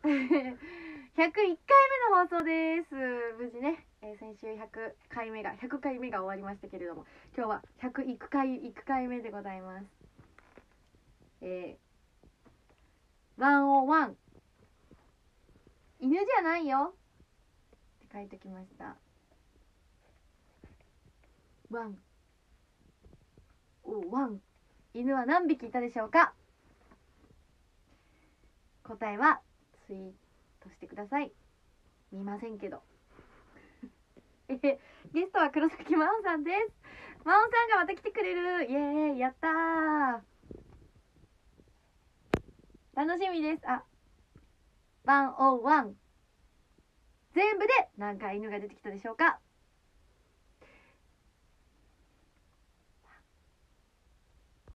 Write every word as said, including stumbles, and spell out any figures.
ひゃくいっかいめの放送です。無事ね、えー、先週ひゃくかいめがひゃくかいめが終わりましたけれども、今日はひゃくいっかいいっかいめでございます。えー、ワンオーワン犬じゃないよって書いてきました。ワンオーワン犬は何匹いたでしょうか。答えはツイートしてください。見ませんけどえゲストは黒崎真央さんです。真央さんがまた来てくれる。イエーイ、やったー、楽しみです。あ、ワンオーワン全部で何回犬が出てきたでしょうか。